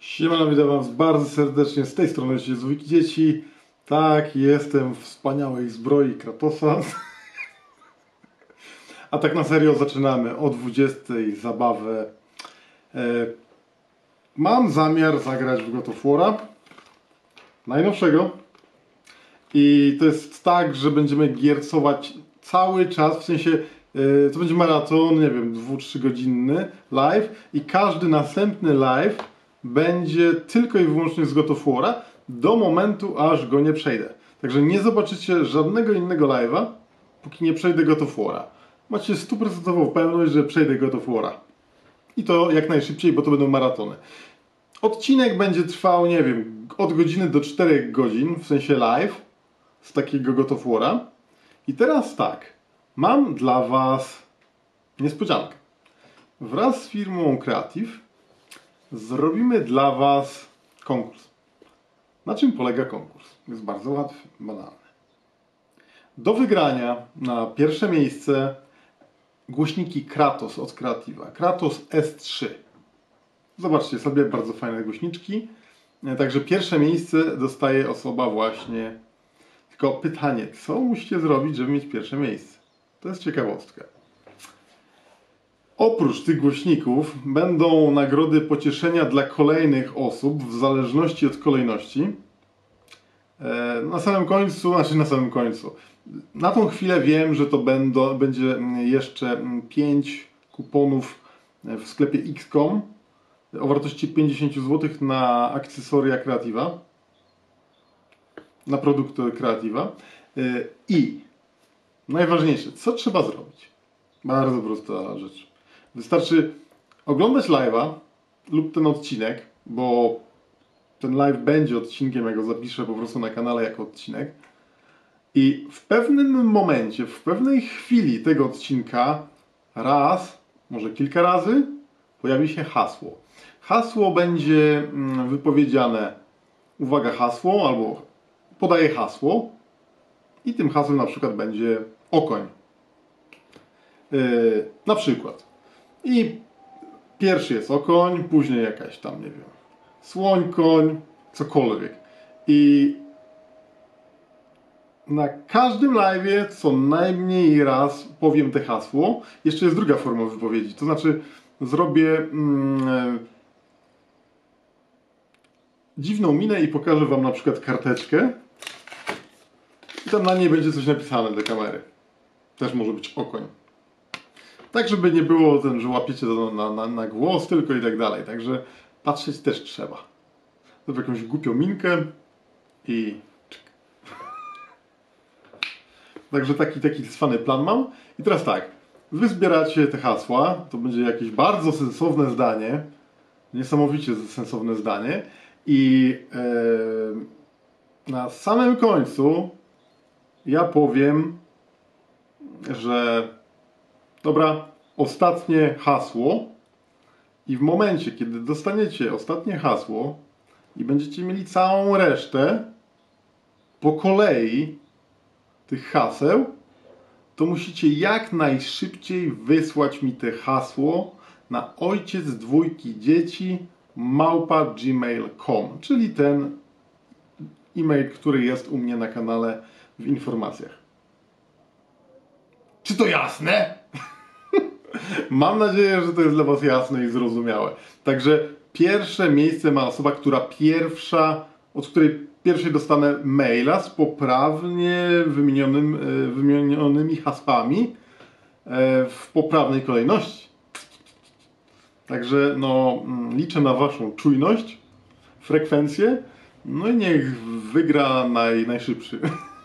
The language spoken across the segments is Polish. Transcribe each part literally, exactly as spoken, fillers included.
Siemano, witam Was bardzo serdecznie, z tej strony się z Wiki Dzieci. Tak, jestem w wspaniałej zbroi Kratosa. A tak na serio zaczynamy o dwudziestej zabawę. E, mam zamiar zagrać w God of War'a najnowszego. I to jest tak, że będziemy giercować cały czas, w sensie e, to będzie maraton, nie wiem, dwu-trzy godzinny live i każdy następny live będzie tylko i wyłącznie z God of War'a do momentu, aż go nie przejdę. Także nie zobaczycie żadnego innego live'a, póki nie przejdę God of War'a. Macie stuprocentową pewność, że przejdę God of War'a. I to jak najszybciej, bo to będą maratony. Odcinek będzie trwał, nie wiem, od godziny do czterech godzin, w sensie live, z takiego God of War'a. I teraz tak, mam dla Was niespodziankę. Wraz z firmą Creative zrobimy dla Was konkurs. Na czym polega konkurs? Jest bardzo łatwy, banalny. Do wygrania na pierwsze miejsce głośniki Kratos od Creative'a. Kratos S trzy. Zobaczcie sobie, bardzo fajne głośniczki. Także pierwsze miejsce dostaje osoba właśnie. Tylko pytanie, co musicie zrobić, żeby mieć pierwsze miejsce? To jest ciekawostka. Oprócz tych głośników będą nagrody pocieszenia dla kolejnych osób w zależności od kolejności. Na samym końcu, znaczy na samym końcu. Na tą chwilę wiem, że to będą, będzie jeszcze pięć kuponów w sklepie X kropka com o wartości pięćdziesiąt złotych na akcesoria Creative'a, na produkty Creative'a. I najważniejsze, co trzeba zrobić? Bardzo prosta rzecz. Wystarczy oglądać live'a lub ten odcinek, bo ten live będzie odcinkiem, jak go zapiszę po prostu na kanale jako odcinek. I w pewnym momencie, w pewnej chwili tego odcinka raz, może kilka razy pojawi się hasło. Hasło będzie wypowiedziane, uwaga, hasło, albo podaję hasło i tym hasłem na przykład będzie okoń. Yy, na przykład. I pierwszy jest okoń, później jakaś tam, nie wiem, słońkoń, cokolwiek. I na każdym live'ie co najmniej raz powiem te hasło. Jeszcze jest druga forma wypowiedzi, to znaczy zrobię mm, dziwną minę i pokażę Wam na przykład karteczkę i tam na niej będzie coś napisane do kamery. Też może być okoń. Tak, żeby nie było ten, że łapiecie to na, na, na głos tylko i tak dalej. Także patrzeć też trzeba. Zrobię jakąś głupią minkę i czyk. Także taki, taki cwany plan mam. I teraz tak, wy zbieracie te hasła, to będzie jakieś bardzo sensowne zdanie, niesamowicie sensowne zdanie i yy, na samym końcu ja powiem, że dobra, ostatnie hasło i w momencie, kiedy dostaniecie ostatnie hasło i będziecie mieli całą resztę po kolei tych haseł, to musicie jak najszybciej wysłać mi te hasło na ojciec dwójki dzieci małpa gmail kropka com, czyli ten e-mail, który jest u mnie na kanale w informacjach. Czy to jasne? Mam nadzieję, że to jest dla Was jasne i zrozumiałe. Także pierwsze miejsce ma osoba, która pierwsza, od której pierwszej dostanę maila z poprawnie wymienionym, wymienionymi hasłami w poprawnej kolejności. Także no, liczę na Waszą czujność, frekwencję, no i niech wygra naj, najszybszy.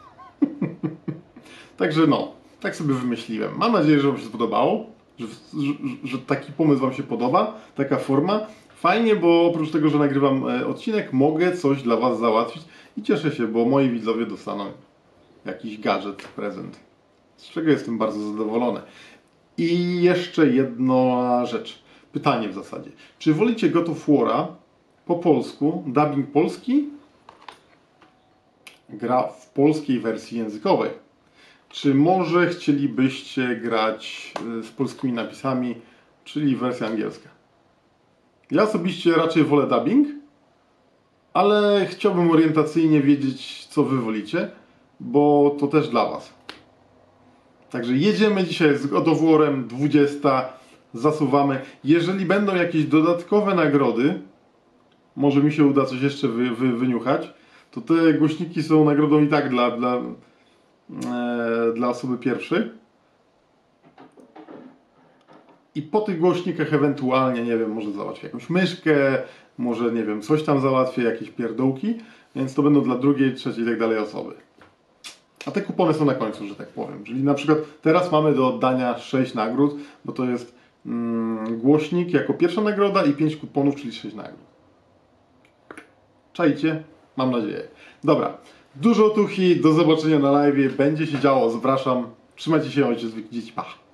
Także no, tak sobie wymyśliłem. Mam nadzieję, że Wam się spodobało, że, że, że taki pomysł Wam się podoba, taka forma. Fajnie, bo oprócz tego, że nagrywam odcinek, mogę coś dla Was załatwić i cieszę się, bo moi widzowie dostaną jakiś gadżet, prezent, z czego jestem bardzo zadowolony. I jeszcze jedna rzecz, pytanie w zasadzie. Czy wolicie God of War'a po polsku, dubbing polski, gra w polskiej wersji językowej? Czy może chcielibyście grać z polskimi napisami, czyli wersja angielska? Ja osobiście raczej wolę dubbing, ale chciałbym orientacyjnie wiedzieć, co wy wolicie, bo to też dla was. Także jedziemy dzisiaj z God of War'em dwudziesta, zasuwamy. Jeżeli będą jakieś dodatkowe nagrody, może mi się uda coś jeszcze wy, wy, wyniuchać, to te głośniki są nagrodą i tak dla, dla, e, dla osoby pierwszej. I po tych głośnikach ewentualnie, nie wiem, może załatwię jakąś myszkę, może, nie wiem, coś tam załatwię, jakieś pierdołki, więc to będą dla drugiej, trzeciej i tak dalej osoby. A te kupony są na końcu, że tak powiem. Czyli na przykład teraz mamy do oddania sześć nagród, bo to jest mm, głośnik jako pierwsza nagroda i pięć kuponów, czyli sześć nagród. Czajcie? Mam nadzieję. Dobra, dużo tuchi, do zobaczenia na live, będzie się działo, zapraszam. Trzymajcie się, ojciec, dzieci, pa.